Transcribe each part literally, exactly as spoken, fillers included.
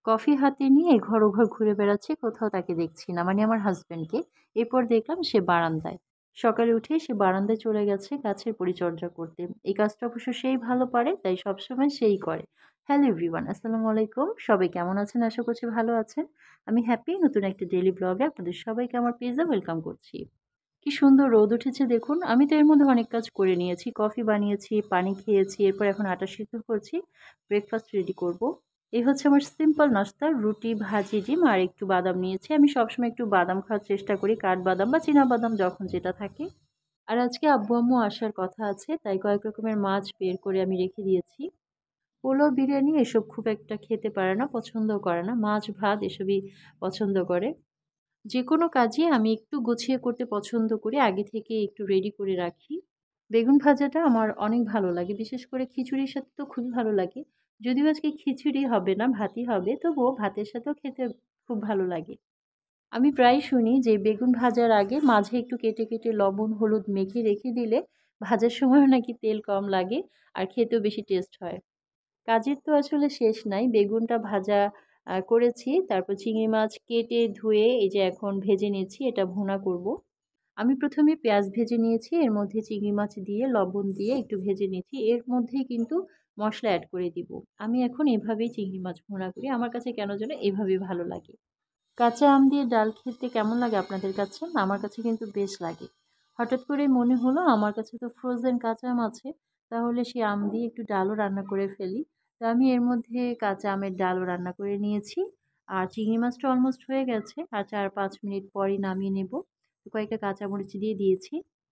Coffee হাতে নিয়ে ঘর ও ঘর ঘুরে বেড়াচ্ছে, কোথাও তাকে দেখছি না। মানে আমার হাসব্যান্ডকে। এরপর দেখলাম সে বারান্দায়। সকালে উঠেই সে বারান্দায় চলে গেছে গাছের পরিচর্যা করতে। এই কাজটা অবশ্য সেই ভালো পারে, তাই সবসময় সেই করে। হ্যালো এভরিওয়ান, আসসালামু আলাইকুম। সবাই কেমন আছেন? আশা করছি ভালো আছেন। আমি হ্যাপি নতুন একটা ডেইলি ব্লগে আপনাদের সবাইকে আমার পেজে ওয়েলকাম করছি। কি সুন্দর রোদ উঠেছে দেখুন। আমি তো এর মধ্যে অনেক কাজ করে নিয়েছি। কফি বানিয়েছি, পানি খেয়েছি, এরপর এখন আটা সিদ্ধ করছি। ব্রেকফাস্ট রেডি করব। এই হচ্ছে আমার সিম্পল নাস্তা। রুটি, ভাজি, ডিম আর একটু বাদাম নিয়েছি। আমি সবসময় একটু বাদাম খাওয়ার চেষ্টা করি। কাঠবাদাম বা চীনাবাদাম যখন যেটা থাকে। আর আজকে আব্বু-আম্মু আসার কথা আছে, তাই কয়েক রকমের মাছ বের করে আমি রেখে দিয়েছি। পোলাও, বিরিয়ানি এসব খুব একটা খেতে পারে না, পছন্দও করে না। মাছ, ভাত এসবই পছন্দ করে। যেকোনো কাজই আমি একটু গুছিয়ে করতে পছন্দ করি। আগে থেকে একটু রেডি করে রাখি। বেগুন ভাজাটা আমার অনেক ভালো লাগে। বিশেষ করে খিচুড়ির সাথে তো খুবই ভালো লাগে। যদিও আজকে খিচুড়ি হবে না, ভাতই হবে। তবুও ভাতের সাথেও খেতে খুব ভালো লাগে। আমি প্রায়ই শুনি যে বেগুন ভাজার আগে মাঝে একটু কেটে, কেটে লবণ, হলুদ মেখে রেখে দিলে ভাজার সময়ও নাকি তেল কম লাগে আর খেতেও বেশি টেস্ট হয়। কাজের তো আসলে শেষ নাই। বেগুনটা ভাজা আ করেছি। তারপর চিংড়ি মাছ কেটে ধুয়ে এই যে এখন ভেজে নিচ্ছি। এটা ভুনা করব। আমি প্রথম এ পেঁয়াজ ভেজে নিয়েছি। এর মধ্যে চিংড়ি মাছ দিয়ে লবণ দিয়ে একটু ভেজে নিচ্ছি। এর মধ্যেই কিন্তু মসলা এড করে দিব। আমি এখন এভাবেই চিংড়ি মাছ ভুনা করি। আমার কাছে কেন যেন এভাবেই ভালো লাগে। কাঁচা আম দিয়ে ডাল খেতে কেমন লাগে আপনাদের কাছে? আমার কাছে কিন্তু বেশ লাগে। হঠাৎ করে মনে হলো আমার কাছে তো ফ্রোজেন কাঁচা আম আছে, তাহলে সেই আম দিয়ে একটু ডালও রান্না করে ফেলি। তো আমি এর মধ্যে কাঁচা আমের ডালও রান্না করে নিয়েছি। আর চিংড়ি মাছটা অলমোস্ট হয়ে গেছে। আর চার পাঁচ মিনিট পরই নামিয়ে নেব। তো কয়েকটা কাঁচামরিচ দিয়ে দিয়েছি।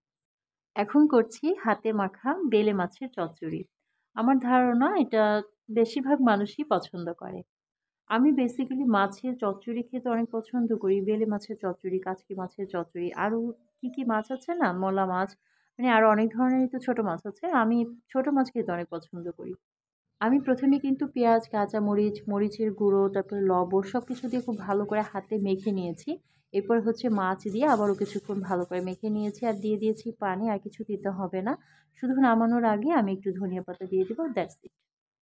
এখন করছি হাতে মাখা বেলে মাছের চচ্চড়ি। আমার ধারণা এটা বেশিরভাগ মানুষই পছন্দ করে। আমি বেসিক্যালি মাছের চচ্চড়ি খেতে অনেক পছন্দ করি। বেলে মাছের চচ্চড়ি, কাচকি মাছের চচ্চড়ি, আরও কি, কি মাছ আছে না? মলা মাছ, মানে আরও অনেক ধরনেরই তো ছোট মাছ আছে। আমি ছোট মাছ খেতে অনেক পছন্দ করি। আমি প্রথম এ কিন্তু পেঁয়াজ, কাঁচামরিচ, মরিচের গুঁড়ো, তারপরে লবণ সবকিছু দিয়ে খুব ভালো করে হাতে মেখে নিয়েছি। এরপর হচ্ছে মাছ দিয়ে আবারও কিছুক্ষণ ভালো করে মেখে নিয়েছি আর দিয়ে দিয়েছি পানি। আর কিছু দিতে হবে না। শুধু নামানোর আগে আমি একটু ধনিয়া পাতা দিয়ে দিব, দ্যাটস ইট।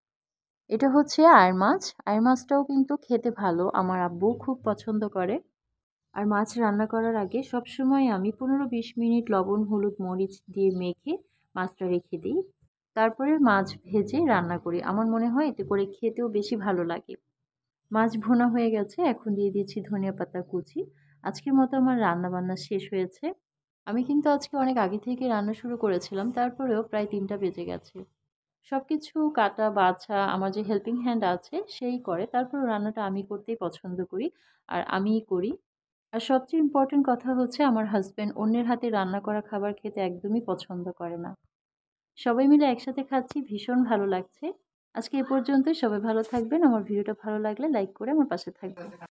এটা হচ্ছে আইড় মাছ। আইড় মাছটাও কিন্তু খেতে ভালো। আমার আব্বুও খুব পছন্দ করে। আর মাছ রান্না করার আগে সবসময় আমি পনেরো বিশ মিনিট লবণ, হলুদ, মরিচ দিয়ে মেখে মাছটা রেখে দিই। তারপরে মাছ ভেজে রান্না করি। আমার মনে হয় এতে করে খেতেও বেশি ভালো লাগে। মাছ ভুনা হয়ে গেছে। এখন দিয়ে দিয়েছি ধনিয়া পাতা কুচি। আজকের মতো আমার রান্না-বান্না শেষ হয়েছে। আমি কিন্তু আজকে অনেক আগে থেকে রান্না শুরু করেছিলাম। তারপরেও প্রায় তিনটা বেজে গেছে। সবকিছু কাটা বাছা আমার যে হেল্পিং হ্যান্ড আছে সেই করে। তারপরেও রান্নাটা আমি করতেই পছন্দ করি। আর আমিই করি। আর সবচেয়ে ইম্পোর্টেন্ট কথা হচ্ছে আমার হাসব্যান্ড অন্যের হাতে রান্না করা খাবার খেতে একদমই পছন্দ করে না। সবাই মিলে একসাথে খাচ্ছি, ভীষণ ভালো লাগছে। আজকে এ পর্যন্তই। সবাই ভালো থাকবেন। আমার ভিডিওটা ভালো লাগলে লাইক করে আমার পাশে থাকবেন।